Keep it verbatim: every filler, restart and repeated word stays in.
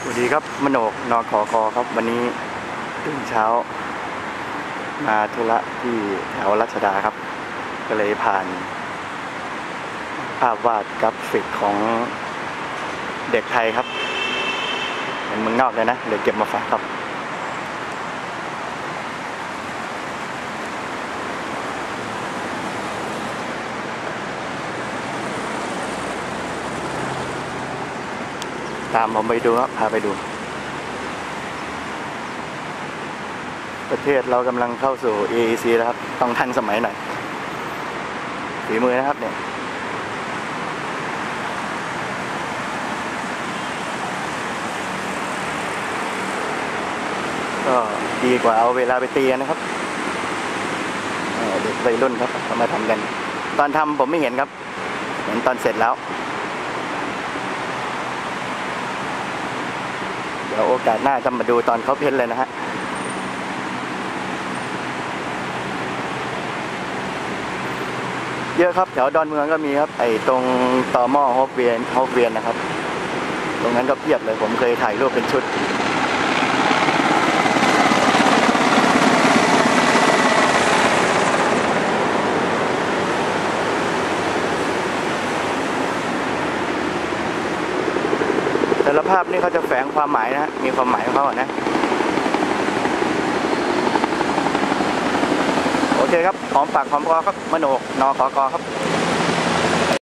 สวัสดีครับมโนกนอขอคอครับวันนี้ตื่นเช้ามาธุระที่แถวรัชดาครับก็เลยผ่านภาพวาดกราฟิกของเด็กไทยครับเป็นเมืองนอกเลยนะเลยเก็บมาฝากครับตามผมไปดูครับพาไปดูประเทศเรากำลังเข้าสู่ เอ อี ซี แล้วครับต้องทันสมัยหน่อยฝีมือนะครับเนี่ยก็ดีกว่าเอาเวลาไปตีกันนะครับเด็กวัยรุ่นครับเขามาทำกันตอนทำผมไม่เห็นครับเห็นตอนเสร็จแล้วเดี๋ยวโอกาสหน้าจะมาดูตอนเขาเพ้นเลยนะฮะเยอะครับแถวดอนเมืองก็มีครับไอ้ตรงตอหม้อฮอปเวียนฮอปเวียนนะครับตรงนั้นก็เพียบเลยผมเคยถ่ายรูปเป็นชุดแต่ละภาพนี่เขาจะแฝงความหมายนะมีความหมายของเขานะโอเคครับหอมปากหอมคอครับมโนกนอขอคอครับ